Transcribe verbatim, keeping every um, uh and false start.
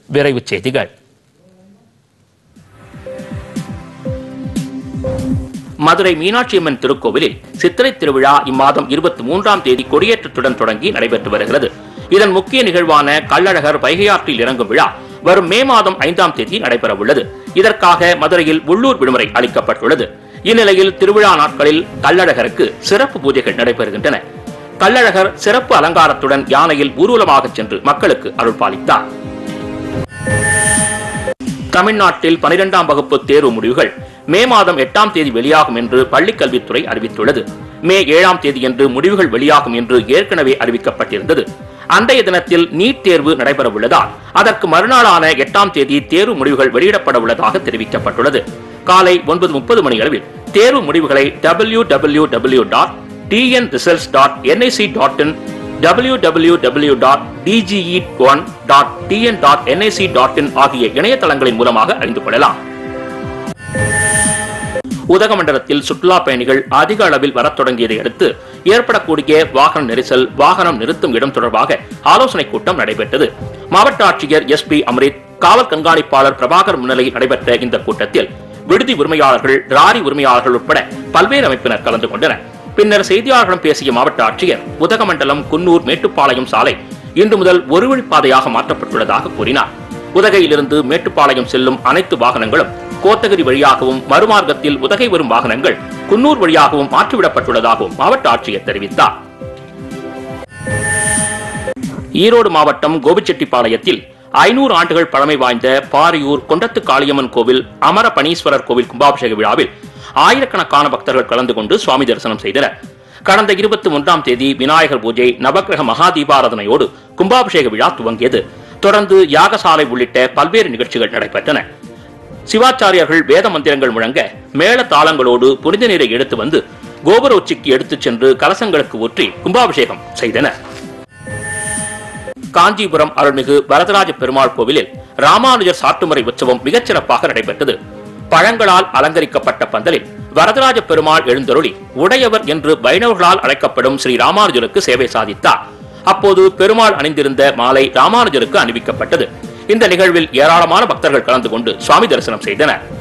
விரைவுச் செய்திகள். மதுரை மீனாட்சியம்மன் திருக்கோவிலில் சித்திரை திருவிழா இம்மாதம் இருபத்தி மூன்றாம் தேதி கொடியேற்றத்துடன் தொடங்கி நடைபெற்று வருகிறது. இதன் முக்கிய நிகழ்வான கள்ளழகர் வைகையாற்றில் இறங்கும் விழா வரும் மே மாதம் ஐந்தாம் தேதி நடைபெற உள்ளது. இதற்காக மதுரையில் உள்ளூர் விடுமுறை அளிக்கப்பட்டுள்ளது. இந்நிலையில் திருவிழா நாட்களில் கள்ளழகருக்கு சிறப்பு பூஜைகள் நடைபெறுகின்றன. கள்ளழகர் சிறப்பு அலங்காரத்துடன் யானையில் ஊர்வலமாக சென்று மக்களுக்கு அருள்பாலித்தார். தமிழ்நாட்டில் பனிரெண்டாம் வகுப்பு தேர்வு முடிவுகள் மே மாதம் எட்டாம் தேதி வெளியாகும் என்று பள்ளிக்கல்வித்துறை அறிவித்துள்ளது. மே ஏழாம் தேதியன்று முடிவுகள் வெளியாகும் என்று ஏற்கனவே அறிவிக்கப்பட்டிருந்தது. அன்றைய தினத்தில் நீட் தேர்வு நடைபெற உள்ளதால் அதற்கு மறுநாளான எட்டாம் தேதி தேர்வு முடிவுகள் வெளியிடப்பட உள்ளதாக தெரிவிக்கப்பட்டுள்ளது. காலை ஒன்பது முப்பது மணி அளவில் தேர்வு முடிவுகளை W W W dot T N results dot N I C dot in W W W dot D G E one dot T N dot N I C dot in ஆகிய இணையதளங்களின் மூலமாக அறிந்து கொள்ளலாம். உதகமண்டலத்தில் சுற்றுலா பயணிகள் அதிக அளவில் வரத் தொடங்கியதை அடுத்து ஏற்படக்கூடிய வாகன நெரிசல், வாகனம் நிறுத்தும் இடம் தொடர்பாக ஆலோசனைக் கூட்டம் நடைபெற்றது. மாவட்ட ஆட்சியர் எஸ் பி அம்ரித், காவல் கண்காணிப்பாளர் பிரபாகர் முன்னிலையில் நடைபெற்ற இந்த கூட்டத்தில் விடுதி உரிமையாளர்கள், லாரி உரிமையாளர்கள் உட்பட பல்வேறு அமைப்பினர் கலந்து கொண்டனர். பின்னர் செய்தியாளர்களிடம் பேசிய மாவட்ட ஆட்சியர், உதகமண்டலம் குன்னூர் மேட்டுப்பாளையம் சாலை இன்று முதல் ஒரு வழிப்பாதையாக மாற்றப்பட்டுள்ளதாக கூறினார். உதகையிலிருந்து மேட்டுப்பாளையம் செல்லும் அனைத்து வாகனங்களும் கோத்தகிரி வழியாகவும், மறுமார்க்கத்தில் உதகை வரும் வாகனங்கள் குன்னூர் வழியாகவும் மாற்றிவிடப்பட்டுள்ளதாகவும் மாவட்ட ஆட்சியர் தெரிவித்தார். ஈரோடு மாவட்டம் கோபிச்செட்டிப்பாளையத்தில் ஐநூறு ஆண்டுகள் பழமை வாய்ந்த பாரியூர் கொண்டத்து காளியம்மன் கோவில் அமர பனீஸ்வரர் கோவில் கும்பாபிஷேக விழாவில் ஆயிரக்கணக்கான பக்தர்கள் கலந்து கொண்டு சுவாமி தரிசனம் செய்தனர். கடந்த இருபத்தி ஒன்றாம் தேதி விநாயகர் பூஜை, நவக்கிரக மகா தீபாராதனையோடு கும்பாபிஷேக விழா துவங்கியது. தொடர்ந்து யாகசாலை உள்ளிட்ட பல்வேறு நிகழ்ச்சிகள் நடைபெற்றன. சிவாச்சாரியர்கள் வேத மந்திரங்கள் முழங்க மேள தாளங்களோடு புனித நீரை எடுத்து வந்து கோபுர உச்சிக்கு எடுத்துச் சென்று கலசங்களுக்கு ஊற்றி கும்பாபிஷேகம் செய்தனர். காஞ்சிபுரம் அருள்மிகு வரதராஜ பெருமாள் கோவிலில் ராமானுஜர் சாட்டுமுறை உற்சவம் மிகச்சிறப்பாக நடைபெற்றது. பழங்களால் அலங்கரிக்கப்பட்ட பந்தலில் வரதராஜ பெருமாள் எழுந்தருளி உடையவர் என்று வைணவர்களால் அழைக்கப்படும் ஸ்ரீ ராமானுஜருக்கு சேவை சாதித்தார். அப்போது பெருமாள் அணிந்திருந்த மாலை ராமானுஜருக்கு அணிவிக்கப்பட்டது. இந்த நிகழ்வில் ஏராளமான பக்தர்கள் கலந்து கொண்டு சுவாமி தரிசனம் செய்தனர்.